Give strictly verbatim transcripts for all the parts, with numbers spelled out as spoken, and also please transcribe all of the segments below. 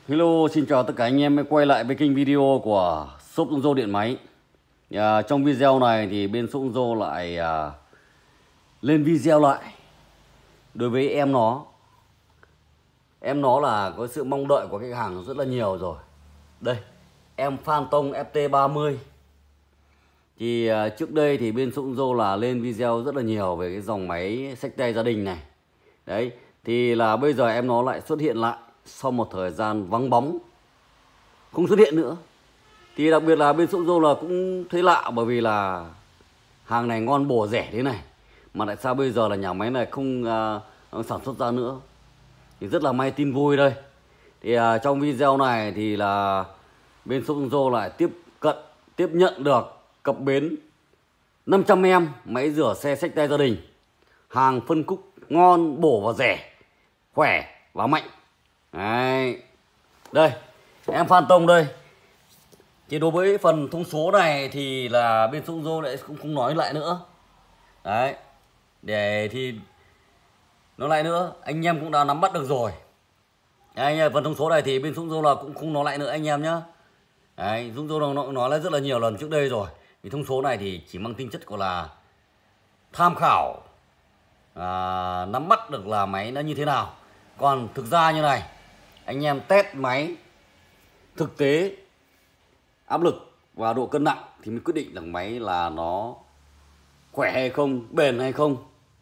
Hello, xin chào tất cả anh em quay lại với kênh video của shop Dũng Dô Điện Máy. à, Trong video này thì bên shop Dũng Dô lại à, lên video lại đối với em nó. Em nó là có sự mong đợi của khách hàng rất là nhiều rồi. Đây, em Phantom ép tê ba mươi. Thì à, trước đây thì bên shop Dũng Dô là lên video rất là nhiều về cái dòng máy xách tay gia đình này. Đấy, thì là bây giờ em nó lại xuất hiện lại sau một thời gian vắng bóng, không xuất hiện nữa. Thì đặc biệt là bên shop Dô là cũng thấy lạ, bởi vì là hàng này ngon bổ rẻ thế này mà tại sao bây giờ là nhà máy này không uh, sản xuất ra nữa. Thì rất là may tin vui đây. Thì uh, trong video này thì là bên shop Dô lại tiếp cận tiếp nhận được cập bến năm trăm em máy rửa xe xách tay gia đình, hàng phân khúc ngon bổ và rẻ, khỏe và mạnh. Đấy. Đây, em Phantom đây. Thì đối với phần thông số này thì là bên shop Dô lại cũng không nói lại nữa. Đấy. Để thì nói lại nữa, anh em cũng đã nắm bắt được rồi. Đấy, phần thông số này thì bên shop Dô là cũng không nói lại nữa anh em nhá. Đấy, shop Dô nó nói lại rất là nhiều lần trước đây rồi. Thì thông số này thì chỉ mang tính chất của là tham khảo, à, nắm bắt được là máy nó như thế nào. Còn thực ra như này, anh em test máy thực tế, áp lực và độ cân nặng thì mới quyết định là máy là nó khỏe hay không, bền hay không,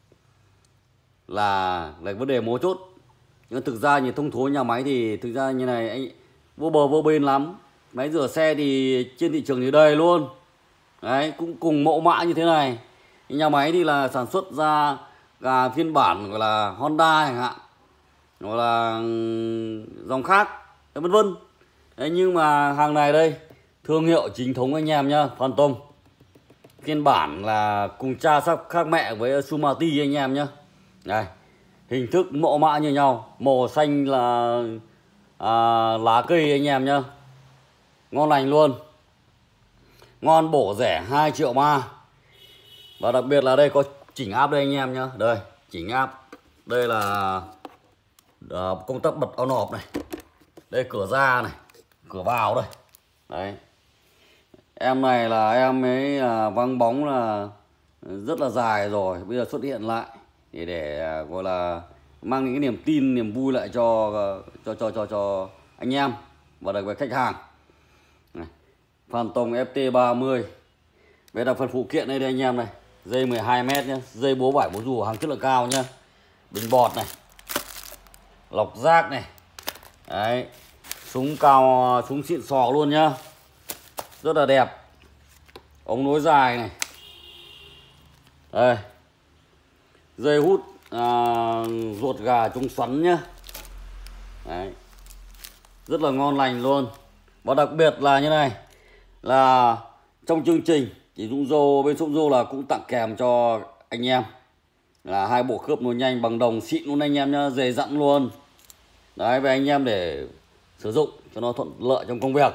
là là vấn đề mấu chốt. Nhưng thực ra như thông số nhà máy thì thực ra như này, anh vô bờ vô bền lắm. Máy rửa xe thì trên thị trường thì đầy luôn. Đấy, cũng cùng mẫu mã như thế này. Nhà máy thì là sản xuất ra cả phiên bản gọi là Honda chẳng hạn, hoặc là dòng khác, vân vân. Đấy, nhưng mà hàng này đây, thương hiệu chính thống anh em nhá, Phantom. Phiên bản là cùng cha sắc khác mẹ với Sumati anh em nhá. Đây, hình thức mẫu mã như nhau, màu xanh là à, lá cây anh em nhá. Ngon lành luôn. Ngon bổ rẻ hai triệu ba. Và đặc biệt là đây có chỉnh áp đây anh em nhá. Đây, chỉnh áp. Đây là uh, công tắc bật on off này. Đây cửa ra này, cửa vào đây. Đấy. Em này là em ấy uh, vắng bóng là rất là dài rồi, bây giờ xuất hiện lại để để uh, gọi là mang những cái niềm tin, niềm vui lại cho uh, cho cho cho cho anh em và đặc biệt khách hàng. Này. Phantom ép tê ba mươi. Đây là phần phụ kiện đây, đây anh em này. Dây mười hai mét nhá, dây búa vải búa rùa hàng chất lượng cao nhá. Bình bọt này, lọc rác này. Đấy, súng cao, súng xịn sò luôn nhá, rất là đẹp. Ống nối dài này. Đây, dây hút à, ruột gà chống xoắn nhá. Đấy, rất là ngon lành luôn. Và đặc biệt là như này, là trong chương trình thì Dũng Dô, bên shop Dô là cũng tặng kèm cho anh em là hai bộ khớp nối nhanh bằng đồng xịn luôn anh em nhá, dày dặn luôn. Đấy, về anh em để sử dụng cho nó thuận lợi trong công việc.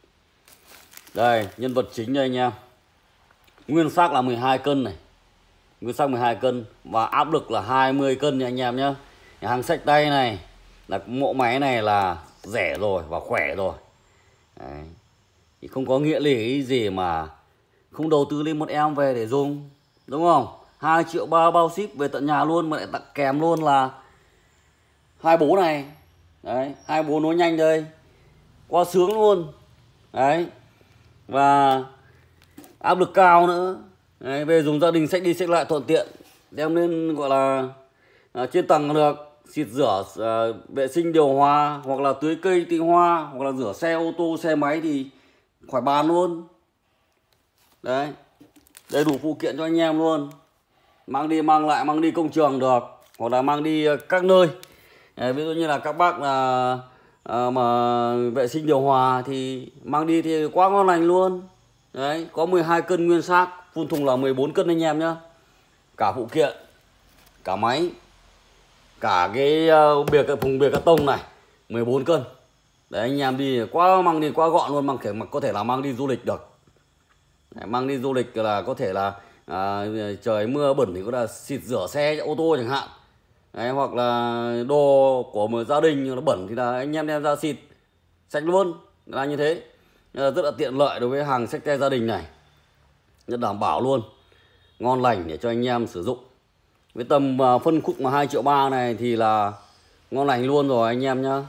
Đây, nhân vật chính đây anh em. Nguyên xác là mười hai cân này. Nguyên xác mười hai cân và áp lực là hai mươi cân nha anh em nhá. Hàng xách tay này là mẫu máy này là rẻ rồi và khỏe rồi. Đấy. Thì không có nghĩa lý gì mà không đầu tư lên một em về để dùng, đúng không? hai triệu ba bao ship về tận nhà luôn, mà lại tặng kèm luôn là hai bố này. Đấy, hai bố nối nhanh đây, quá sướng luôn. Đấy, và áp lực cao nữa. Đấy, về dùng gia đình xách đi xách lại thuận tiện, đem lên gọi là à, trên tầng được, xịt rửa à, vệ sinh điều hòa, hoặc là tưới cây tưới hoa, hoặc là rửa xe ô tô xe máy thì khỏi bàn luôn. Đấy, đầy đủ phụ kiện cho anh em luôn, mang đi mang lại, mang đi công trường được, hoặc là mang đi các nơi. Đấy, ví dụ như là các bác là à, mà vệ sinh điều hòa thì mang đi thì quá ngon lành luôn. Đấy, có mười hai cân nguyên xác, phun thùng là mười bốn cân anh em nhá. Cả phụ kiện, cả máy, cả cái uh, bìa cái thùng bìa cắt tông này mười bốn cân. Đấy, anh em đi quá, mang đi quá gọn luôn, mang thể mà có thể là mang đi du lịch được. Đấy, mang đi du lịch là có thể là à, trời mưa bẩn thì có là xịt rửa xe ô tô chẳng hạn. Đấy, hoặc là đồ của một gia đình nó bẩn thì là anh em đem ra xịt xách luôn là như thế. Rất là tiện lợi đối với hàng xách tay gia đình này, rất đảm bảo luôn, ngon lành để cho anh em sử dụng. Với tầm phân khúc mà hai triệu ba này thì là ngon lành luôn rồi anh em nhá.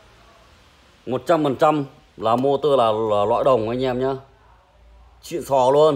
Một trăm phần trăm là motor là, là loại đồng anh em nhá, xịn sò luôn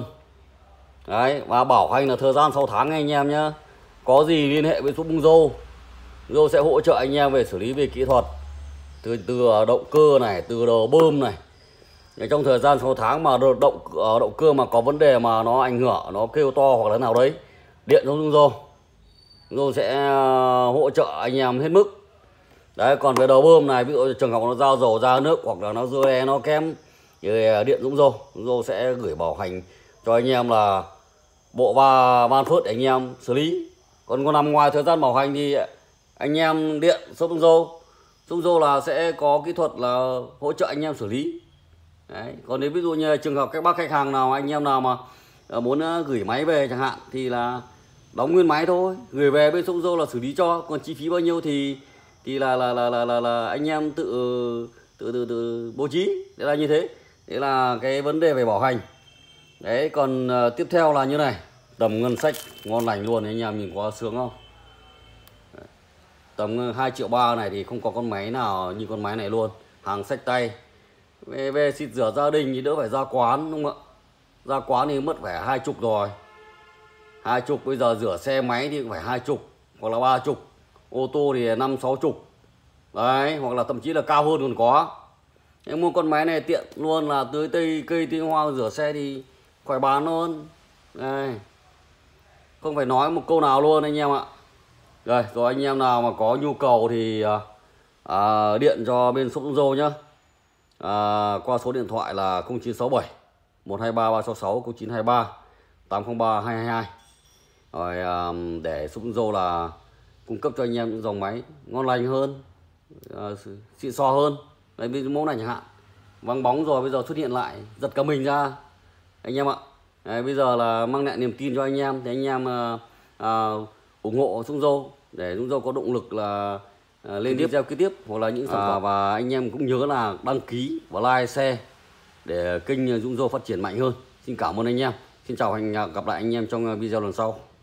đấy. Và bảo hành là thời gian sáu tháng anh em nhá. Có gì liên hệ với shop Bung Dô, Dô sẽ hỗ trợ anh em về xử lý về kỹ thuật, từ từ động cơ này, từ đầu bơm này. Trong thời gian sáu tháng mà động động cơ mà có vấn đề mà nó ảnh hưởng, nó kêu to hoặc là nào đấy, điện cho Bung Dô, Dô sẽ hỗ trợ anh em hết mức. Đấy, còn về đầu bơm này, ví dụ trường hợp nó giao dầu ra nước hoặc là nó rơi nó kém thì điện Dũng Dô, Dũng Dô sẽ gửi bảo hành cho anh em là bộ ba van phớt để anh em xử lý. Còn còn nằm ngoài thời gian bảo hành thì anh em điện shop Dũng Dô, Dũng Dô là sẽ có kỹ thuật là hỗ trợ anh em xử lý. Đấy, còn nếu ví dụ như trường hợp các bác khách hàng nào, anh em nào mà muốn gửi máy về chẳng hạn thì là đóng nguyên máy thôi, gửi về bên shop Dô là xử lý cho. Còn chi phí bao nhiêu thì thì là là là là là, là anh em tự tự tự, tự bố trí. Đấy là như thế. Đấy là cái vấn đề về bảo hành. Đấy, còn uh, tiếp theo là như này, tầm ngân sách ngon lành luôn, anh em nhìn quá sướng không? Đấy. Tầm hai triệu ba này thì không có con máy nào như con máy này luôn, hàng xách tay. Về, về xịt rửa gia đình thì đỡ phải ra quán đúng không ạ? Ra quán thì mất phải hai chục rồi, hai chục. Bây giờ rửa xe máy thì cũng phải hai chục hoặc là ba chục, ô tô thì năm sáu chục đấy, hoặc là thậm chí là cao hơn còn có. Em mua con máy này tiện luôn, là tưới tây cây tưới hoa, rửa xe thì khỏi bán luôn đây, không phải nói một câu nào luôn anh em ạ. Rồi, rồi anh em nào mà có nhu cầu thì à, điện cho bên shop Dô nhá, à, qua số điện thoại là không chín sáu bảy một hai ba ba sáu sáu, không chín hai ba tám không ba hai hai hai. Rồi à, để shop Dô là cung cấp cho anh em những dòng máy ngon lành hơn, uh, xịn sò hơn. Đấy, ví dụ mẫu này chẳng hạn, vắng bóng rồi bây giờ xuất hiện lại, giật cả mình ra anh em ạ. Đấy, bây giờ là mang lại niềm tin cho anh em, thì anh em uh, uh, ủng hộ Dũng Dô để Dũng Dô có động lực là uh, lên tiếp theo kế tiếp hoặc là những sản phẩm. À, và anh em cũng nhớ là đăng ký và like share để kênh Dũng Dô phát triển mạnh hơn. Xin cảm ơn anh em. Xin chào, hẹn gặp lại anh em trong video lần sau.